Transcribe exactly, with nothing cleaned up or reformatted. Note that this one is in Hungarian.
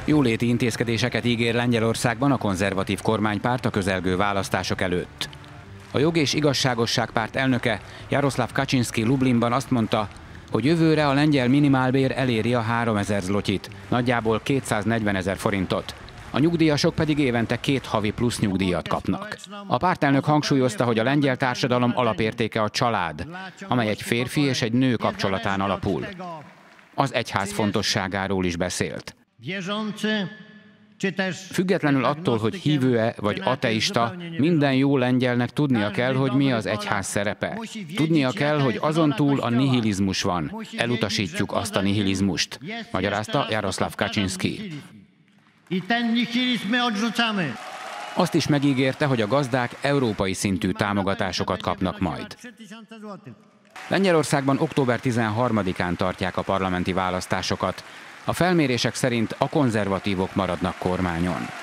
Jóléti intézkedéseket ígér Lengyelországban a konzervatív kormánypárt a közelgő választások előtt. A Jog és Igazságosság párt elnöke Jaroszláv Kaczynszki Lublinban azt mondta, hogy jövőre a lengyel minimálbér eléri a háromezer zlotyit, nagyjából kétszáznegyvenezer forintot. A nyugdíjasok pedig évente két havi plusz nyugdíjat kapnak. A pártelnök hangsúlyozta, hogy a lengyel társadalom alapértéke a család, amely egy férfi és egy nő kapcsolatán alapul. Az egyház fontosságáról is beszélt. Függetlenül attól, hogy hívő-e vagy ateista, minden jó lengyelnek tudnia kell, hogy mi az egyház szerepe. Tudnia kell, hogy azon túl a nihilizmus van. Elutasítjuk azt a nihilizmust, magyarázta Jaroszláv Kaczynszki. Azt is megígérte, hogy a gazdák európai szintű támogatásokat kapnak majd. Lengyelországban október tizenharmadikán tartják a parlamenti választásokat. A felmérések szerint a konzervatívok maradnak kormányon.